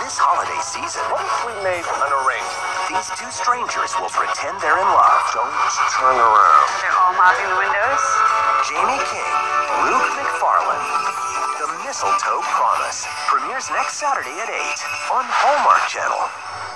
This holiday season, What if we made an arrangement? these two strangers will pretend they're in love. Don't turn around. They're all mopping the windows. Jamie King, Luke McFarlane. The Mistletoe Promise premieres next Saturday at 8 on Hallmark Channel.